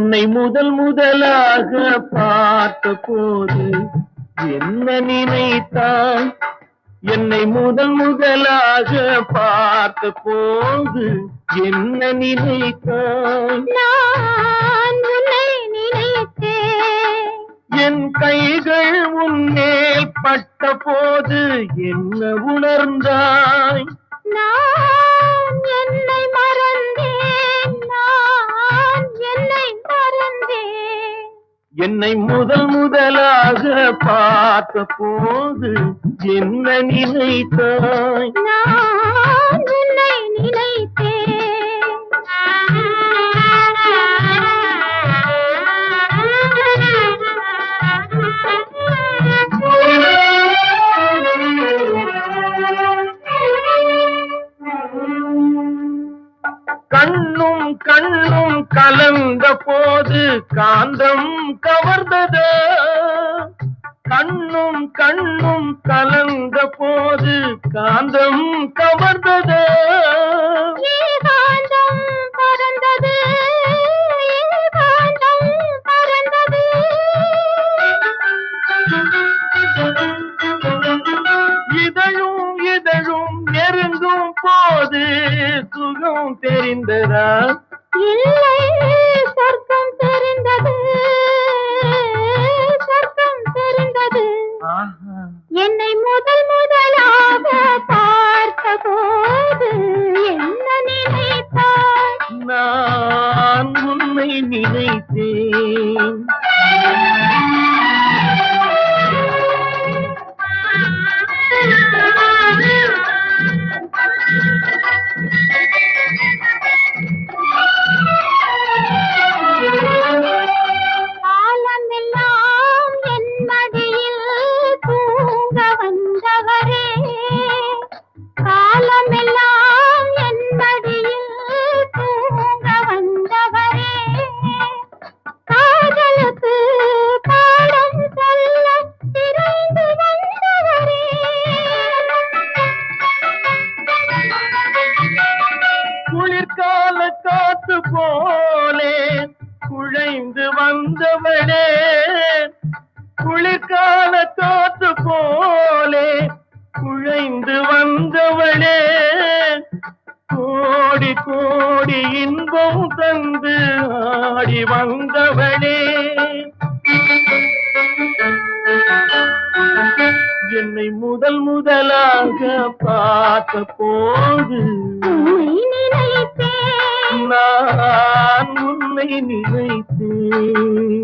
உன்னை முதல் முதலாக பார்த்த போது என்ன நினைத்தாய்? என்னை முதல் முதலாக பார்த்த போது என்ன நினைத்தாய்? நான் உன்னை நினைத்தேன். என் கைகள் உன்மேல் பட்ட போது என்ன உணர்ந்தாய்? நான் என்னை மறந்தேன். நான் என்னை மறந்தேன். என்னை முதல் முதலாக பார்த்த போது என்ன நினைத்தாய்? நான் உன்னை நினைத்தேன். கண்ணும் கண்ணும் கலந்த போது காந்தம் கவர்ந்தது. கண்ணும் கண்ணும் கலந்த போது காந்தம் கவர்ந்தது. ஏகாந்தம் பறந்தது. ஏகாந்தம் பறந்தது. இதழும் இதழும் நெருங்கும் போது சுகம் தெரிந்ததா? இல்லை, சொர்க்கம் தெரிந்தது. சொர்க்கம் தெரிந்தது. என்னை முதல் முதலாக பார்த்த போது என்ன நினைத்தாய்? நான் உன்னை நினைத்தேன். காலமெல்லாம் என் மடியில் தூங்க வந்தவரே. காலமெல்லாம் என் மடியில் தூங்க வந்தவரே. காதலுக்கு பாடம் சொல்ல திரைந்து வந்தவரே. குளிர்கால காத்து போலே குழைந்து வந்தவளே. குளிர்கால காத்து போலே குழைந்து வந்தவளே. கோடி கோடி இன்பம் தந்து ஆடி வந்தவளே. என்னை முதல் முதலாக பார்த்த போது நினைத்தேன். நான் உன்னை நினைத்தேன்.